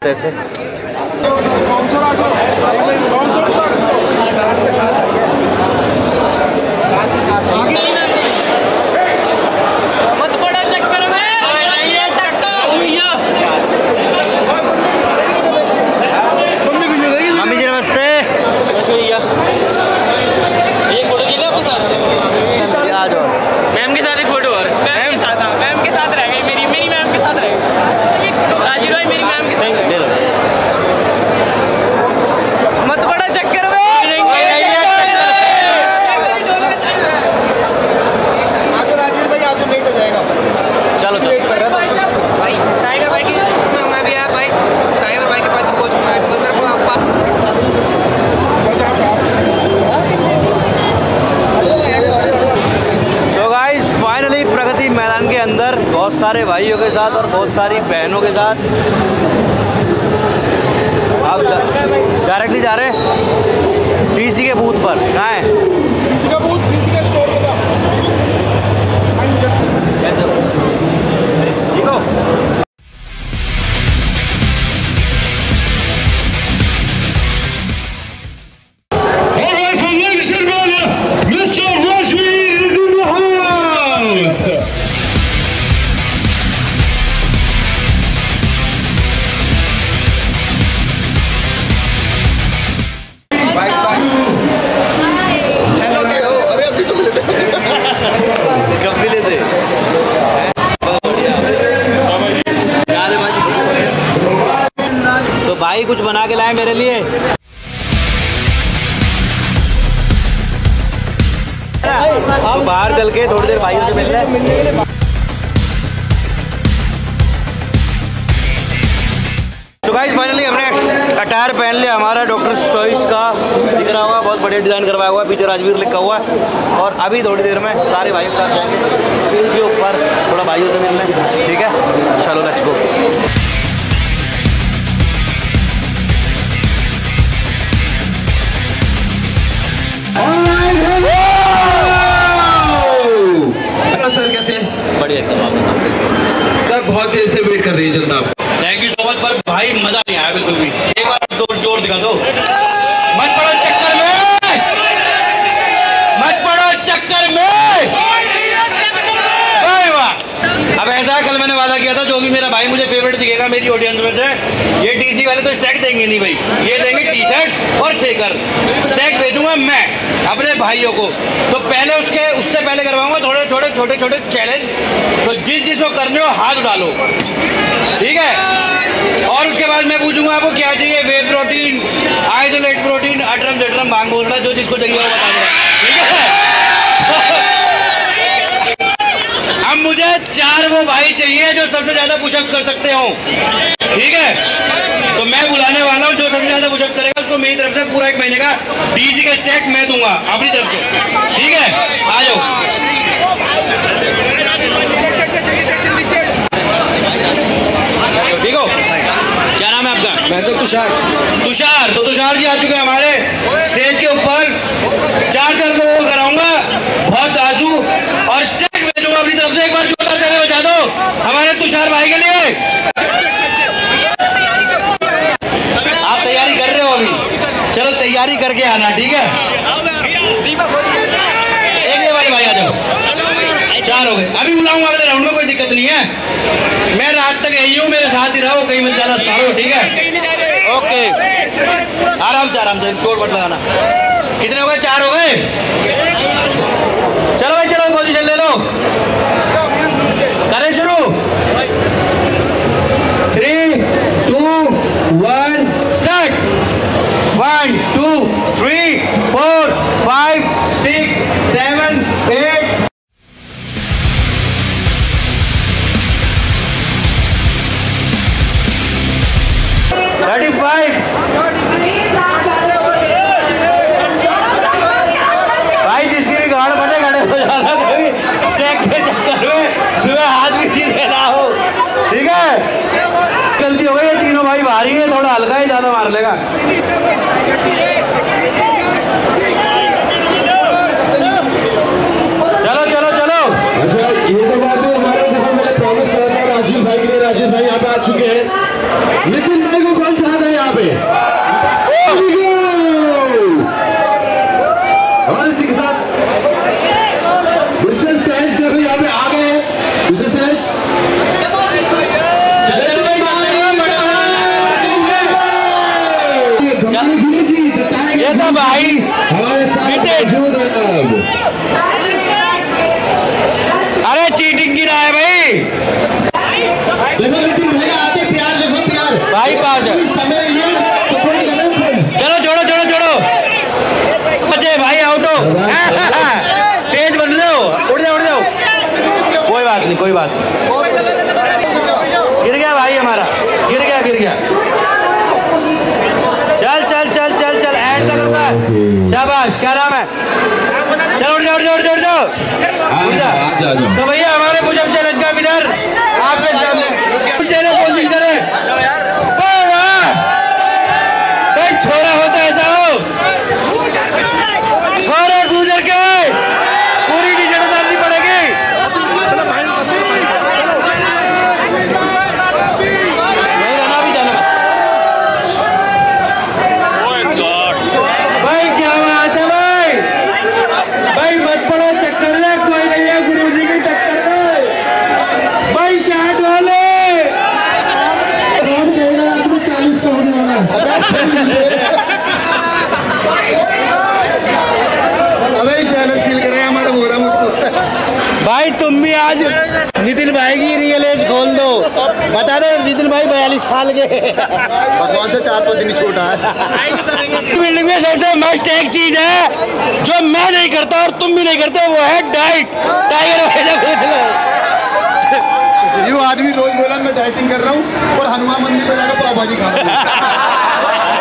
करते हैं इसे। मम्मी जी नमस्ते। आ जाओ मैम के साथ एक फोटो और मैम के साथ रह गई, मेरी मैम के साथ रह गई। राजी रॉय मेरी मैम के साथ ले लो। मत बड़ा चक्कर में राजीव भाई आज लेट हो जाएगा। चलो भाई टाइगर भाई की उसमें मैं भी यार भाई टाइगर भाई के पास कोच में बिकॉज़ मेरे को फाइनली प्रगति मैदान के अंदर बहुत सारे भाइयों के साथ और बहुत सारी बहनों के साथ अब डायरेक्टली जा रहे हैं डीसी के बूथ पर। कहाँ है डीसी का बूथ? डीसी का स्टोर पे था। ठीक हो? भाई कुछ बना के लाए मेरे लिए। तो बाहर चल के थोड़ी देर भाइयों से मिल रहे। तो गाइस फाइनली हमने अटायर पहन लिया, हमारा डॉक्टर चॉइस का दिख रहा होगा, बहुत बढ़िया डिज़ाइन करवाया हुआ है, पीछे राजवीर लिखा हुआ है। और अभी थोड़ी देर में सारे भाइयों के साथ जाएंगे इसके ऊपर थोड़ा भाइयों से मिलने। ठीक है, चलो लेट्स गो। सर कैसे? बढ़िया एकदम। आप बताओ कैसे? सर बहुत देर से वेट कर रही है जनाब। Thank you so much. पर भाई मजा नहीं आया बिल्कुल भी। एक बार जोर दिखा दो। मत पड़ो चक्कर में, मत पड़ो चक्कर में। अब ऐसा है, कल मैंने वादा किया था जो भी मेरा भाई मुझे फेवरेट दिखेगा मेरी ऑडियंस में से, ये डीसी वाले तो स्टैक देंगे नहीं भाई, ये देंगे टी शर्ट और शेकर। स्टैक भेजूंगा मैं अपने भाइयों को। तो पहले उससे पहले करवाऊंगा थोड़े छोटे चैलेंज। तो जिसको करने हो हाथ उठा लो, ठीक है? और उसके बाद मैं पूछूंगा आपको क्या चाहिए, वे प्रोटीन, आइसोलेट प्रोटीन, अटरम जटरम भांग बोलना, जो जिसको चाहिए वो बता देना, ठीक है? अब मुझे 4 वो भाई चाहिए जो सबसे ज्यादा पुशअप्स कर सकते हो, ठीक है? तो मैं बुलाने वाला हूँ, जो सबसे ज्यादा पुशअप्स करेगा उसको मेरी तरफ से पूरा 1 महीने का डीसी का स्टैक मैं दूंगा अपनी तरफ से, ठीक है? आ जाओ। ठीक हो? क्या नाम है आपका? मैं सर तुषार। तो तुषार जी आ चुके हैं हमारे स्टेज के ऊपर। 4 लोगों को कराऊंगा, बहुत दाजू और स्टेज भेजूंगा अपनी तरफ से। एक बार जोरदार ताली बजा दो हमारे तुषार भाई के लिए। आप तैयारी कर रहे हो अभी? चलो तैयारी करके आना, ठीक है? एक वाले भाई आ जाओ। 4 हो गए, अभी बुलाऊंगा अगले राउंड में, कोई दिक्कत नहीं है। मैं रात तक यही हूँ, मेरे साथ ही रहो, कहीं मत जाना सारो, ठीक है? ओके, आराम से चोट मत लगाना। कितने हो गए? 4 हो गए। चलो भाई चलो, पोजीशन ले लो, करें शुरू। 3, 2, 1 स्टार्ट। 1 2 3 4 5 6 7 8 35। भाई जिसकी भी गाड़ बने खड़े हो जाना, कभी स्टैक के चक्कर में सुबह हाथ भी सीधे ना हो, ठीक है? गलती हो गई, ये तीनों भाई भारी है, थोड़ा हल्का ही ज्यादा मार लेगा। चलो चलो चलो। अच्छा ये तो बात है, हमारे जैसे मैंने प्रॉमिस करा था राजीव भाई के लिए, राजीव भाई यहाँ पे आ चुके हैं, लेकिन मेरे को पे। और इसी के साथ मिस्टर सहज देखो यहाँ पे आ गए। मिस्टर सहज ये तो भाई अरे चीटिंग की रहा है भाई। भाई पास है। चलो छोड़ो छोड़ो छोड़ो बच्चे भाई आउट हो। तेज बन रहे हो। उड़ जाओ उड़ जाओ। कोई बात नहीं कोई बात नहीं। गिर गया भाई हमारा। गिर गया गिर गया। चल चल चल चल चल एंड तक रुका। शाबाश क्या नाम है। चलो उड़ जाओ उड़ जाओ उड़ जाओ उड़ जाओ। तो भैया हमारे पुशअप चैलेंज का विनर आपके सामने कोशिश करें। कोई छोरा होता ऐसा हो। छोरे गुजर के पूरी टी शर्ट डालनी पड़ेगी। नहीं रहना भी जाना। भाई क्या बात है भाई। भाई मत पड़ो चक्कर में कोई नहीं है गुरुजी के चक्कर में। भाई क्या डोले 40 का होने वाला। भाई तुम भी आज नितिन भाई की रियल एज खोल दो। बता दो नितिन भाई 42 साल के। भगवान से 4 दिन छोटा है। बिल्डिंग में सबसे मस्त एक चीज है जो मैं नहीं करता और तुम भी नहीं करते, वो है डाइट। टाइगर वगैरह पूछ लो। ये आदमी रोज बोला मैं डाइटिंग कर रहा हूँ और हनुमान मंदिर पे जाकर पाव भाजी खा रहा हूँ।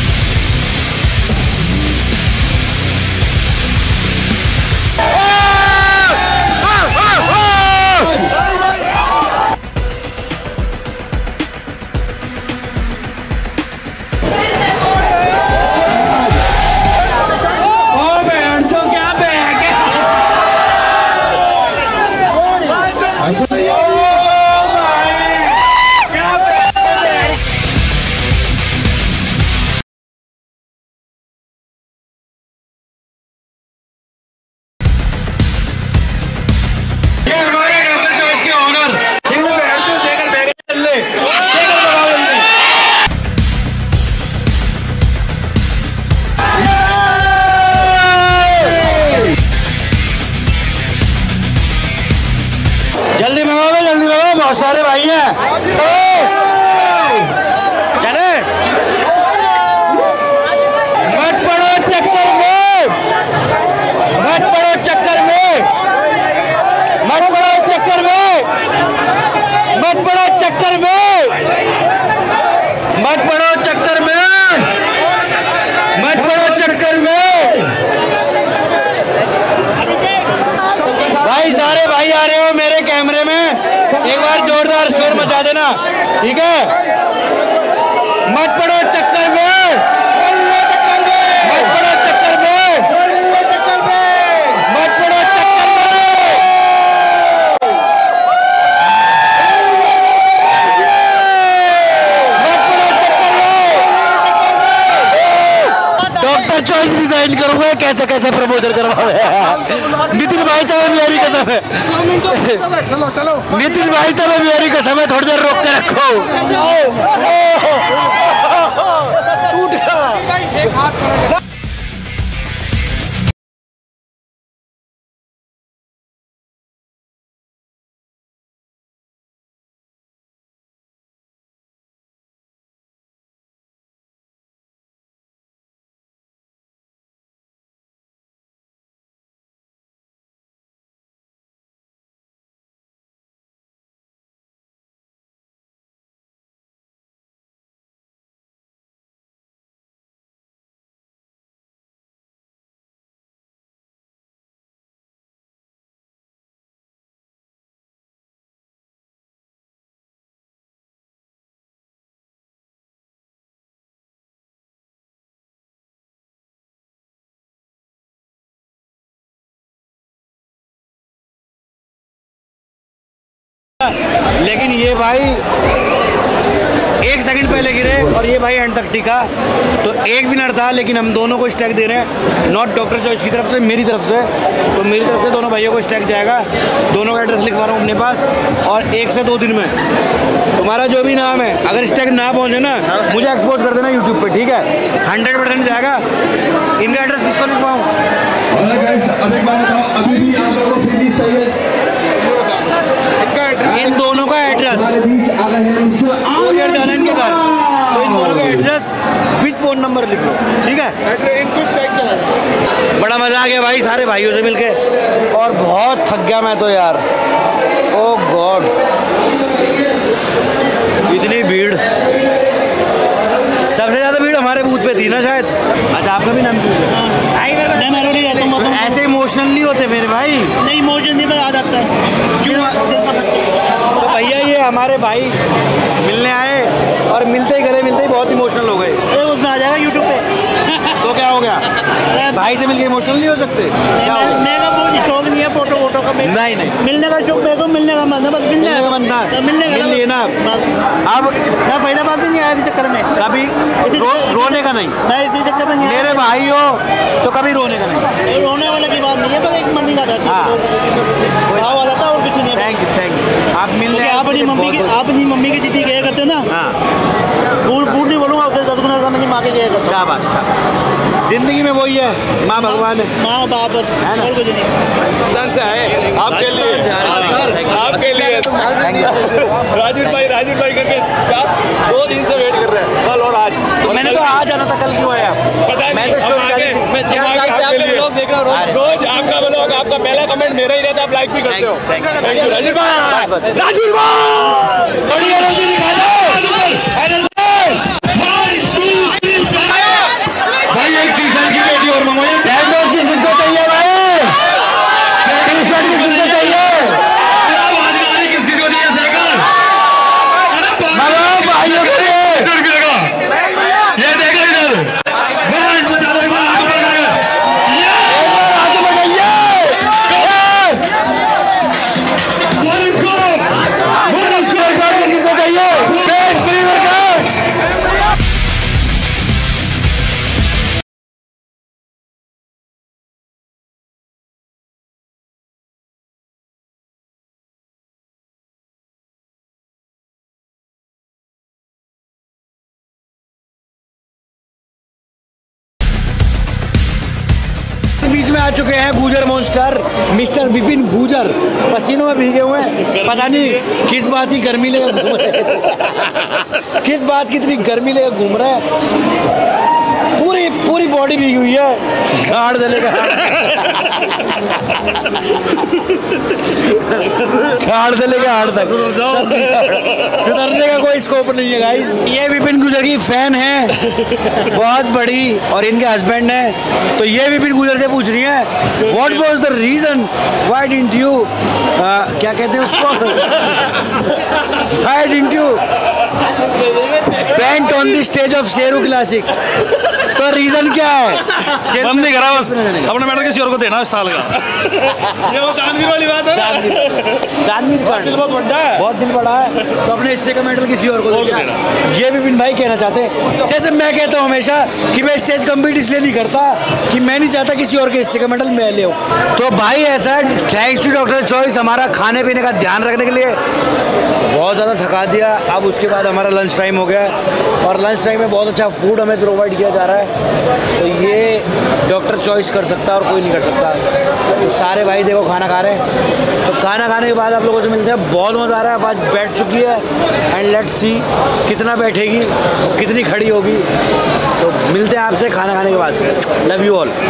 जल्दी मंगाओ बहुत सारे भाई हैं। चले मत पड़ो चक्कर में। मत पड़ो चक्कर में। मत पड़ो चक्कर में। मत पड़ो चक्कर में। मत पड़ो चक्कर में। मत पड़ो चक्कर में। भाई सारे भाई आ रहे हो मेरे कैमरे में, एक बार जोरदार शोर मचा देना, ठीक है। मत पड़ो चक्कर में। मत पड़ो चक्कर में। मत पड़ो चक्कर में। मत पड़ो चक्कर में। डॉक्टर चॉइस डिजाइन करूंगा कैसे कैसे प्रमोशन करवा। नितिन भाई तो मेरी कसम है। चलो चलो नितिन भाई तो मेरी कसम है, थोड़ी देर रोक के रखो। टूट गया। लेकिन ये भाई एक सेकंड पहले गिरे और ये भाई एंड तक टिका। तो एक विनर था, लेकिन हम दोनों को स्टैक दे रहे हैं, नॉट डॉक्टर चॉइस की तरफ से, मेरी तरफ से। तो मेरी तरफ से दोनों भाइयों को स्टैक जाएगा। दोनों का एड्रेस लिखवा रहा हूँ अपने पास, और 1 से 2 दिन में तुम्हारा जो भी नाम है, अगर स्टैक ना पहुँचे ना, मुझे एक्सपोज कर देना यूट्यूब पे, ठीक है? 100% जाएगा। इनका एड्रेस किसको लिखवाऊँ? अभी भी आप लोगों को फिनिश चाहिए। इन दोनों का एड्रेस कोरियर जाना इनके घर, तो इन दोनों का एड्रेस विथ फ़ोन नंबर लिख लो, ठीक है? इनको स्ट्राइक चला। बड़ा मज़ा आ गया भाई सारे भाइयों से मिलके, और बहुत थक गया मैं तो यार। ओ गॉड, इतनी भीड़, सबसे ज़्यादा भीड़ हमारे बूथ पे थी ना शायद। अच्छा, आपका भी नाम ऐसे इमोशनल नहीं होते मेरे भाई। नहीं, इमोशन नहीं, आ जाता है। क्यों? तो भैया ये हमारे भाई मिलने आए, और मिलते ही गले मिलते ही बहुत इमोशनल हो गए। उसमें आ जाएगा यूट्यूब पे। तो क्या हो गया? भाई से मिलके इमोशनल नहीं हो सकते? क्या हो गया? मेरा बहुत शौक नहीं है फोटो वोटो का। नहीं नहीं, मिलने का शौक, मेरे को मिलने का मन है, बस मिलने का बनता है, मिलने का मिल लिए ना। अब मैं फरीदाबाद भी नहीं आया इस चक्कर में, कभी रोने का नहीं, मैं इसी चक्कर में नहीं मेरे भाई हो तो कभी रोने का नहीं। रोने वाले की बात नहीं है, बस एक मन नहीं आ जाती, भाव आ जाता है और कुछ नहीं। Thank you. आप मिलने आप अपनी मम्मी की जितनी केयर करते हो ना, हाँ, बूढ़ नहीं बोलूँगा, उससे 10 गुना ज़्यादा मेरी माँ की केयर करता हूँ। शाबाश। जिंदगी में वही है, माँ भगवान है, माँ बाप है ना, और कुछ नहीं। से आए आपके लिए, आपके लिए राजीव भाई करके 2 दिन से वेट कर रहे हैं, कल और आज। तो मैंने तो आज आना था, कल क्यों आया? मैं तो स्टोरी डाली थी। मैं 4 साल से आपके ब्लॉग देख रहा हूँ, रोज आपका ब्लॉग, आपका पहला कमेंट मेरा ही रहता है, आप लाइक भी करते हो। थैंक यू राजीव भाई। राजीव भाई बड़ी एनर्जी दिखा दो, भाई एक टी-शर्ट की पेटी और मंगवाइए। किसको चाहिए भाई? टी-शर्ट किसको चाहिए? किसकी को नहीं है साइकिल? भाइयों के लिए ये देखो इधर, आगे बढ़ाइए। किसको चाहिए? पेट फ्री वर्कआउट। बीच में आ चुके हैं गुजर मॉन्स्टर, मिस्टर विपिन गुजर, पसीनों में भीगे हुए हैं। पता नहीं किस बात की गर्मी लेकर घूम रहे हैं, किस बात की इतनी गर्मी लेकर घूम रहे हैं। पूरी बॉडी भीगी हुई है, गाड़ दलेगा, गाड़ दलेगा हाड़ तक, सुधरने का कोई स्कोप नहीं है गाइस। ये विपिन गुजर की फैन है बहुत बड़ी, और इनके हस्बैंड हैं। तो ये विपिन गुजर से पूछ रही है, what was the reason why didn't you, क्या कहते हैं उसको, why didn't you faint on the stage of Sheru classic? तो रीजन क्या है? बंद नहीं करा, बस अपने मेडल किसी और को देना इस साल का। ये वो दानवीर वाली बात है ना, दानवीर का दिल बहुत बड़ा है, बहुत दिल बड़ा है, तो अपने हिस्से का मेडल किसी और को देना। ये विपिन भाई कहना चाहते हैं, जैसे मैं कहता हूँ हमेशा कि मैं स्टेज कम्पीट इसलिए नहीं करता कि मैं नहीं चाहता किसी और के हिस्से का मेडल मैं ले। तो भाई ऐसा है, थैंक्स टू डॉक्टर चॉइस हमारा खाने पीने का ध्यान रखने के लिए बहुत ज़्यादा थका दिया। अब उसके बाद हमारा लंच टाइम हो गया, और लंच टाइम में बहुत अच्छा फूड हमें प्रोवाइड किया जा रहा है। तो ये डॉक्टर चॉइस कर सकता है और कोई नहीं कर सकता। तो सारे भाई देखो खाना खा रहे हैं। तो खाना खाने के बाद आप लोगों से मिलते हैं, बहुत मज़ा आ रहा है। आज बैठ चुकी है, एंड लेट्स सी कितना बैठेगी, कितनी खड़ी होगी। तो मिलते हैं आपसे खाना खाने के बाद। Love you all.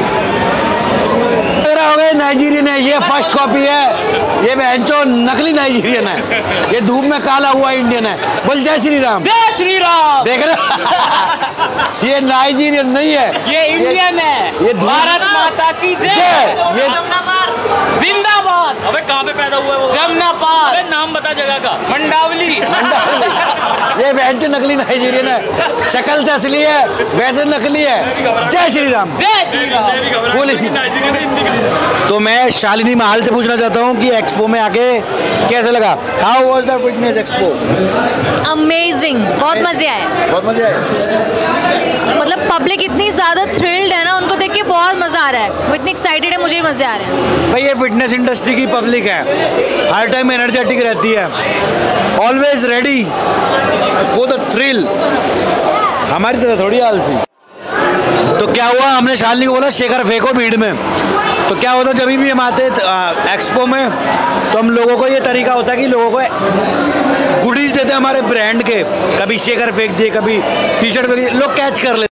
हो गए नाइजीरियन है, ये फर्स्ट कॉपी है, ये बहनचो नकली नाइजीरियन है, ये धूप में काला हुआ इंडियन है। बोल जय श्री राम। जय श्री राम। देख रहे ये नाइजीरियन नहीं है, ये इंडियन है। ये भारत माता की जय। ये जिंदाबाद। अबे कहाँ पे पैदा हुआ है वो? जमुना पार। अबे नाम बता जगह का। मंडावली। ये बहनचो नकली नाइजीरियन है, शक्ल से असली है, वैसे नकली है। जय श्री राम। जय श्री राम। बोले नाइजीरिया ने हिंदी का। तो मैं शालिनी महाल से पूछना चाहता हूँ कि एक्सपो में आके कैसा लगा? How was the fitness expo? Amazing, बहुत मजे आए। बहुत मजे आए। मतलब पब्लिक इतनी ज़्यादा थ्रिल्ड है ना, उनको देख के बहुत मज़ा आ रहा है। वो इतनी एक्साइटेड है, मुझे भी मज़े आ रहे हैं। भाई ये फिटनेस इंडस्ट्री की पब्लिक है, हर टाइम एनर्जेटिक रहती है, always ready for the thrill. हमारी तरह थोड़ी आलसी। तो क्या हुआ, हमने शालिनी को बोला शेखर फेंको भीड़ में। तो क्या होता जब भी हम आते एक्सपो में, तो हम लोगों को ये तरीका होता है कि लोगों को गुडीज देते हैं हमारे ब्रांड के, कभी शेखर फेंक दिए, कभी टी शर्ट फेंक दिए, लोग कैच कर लेते।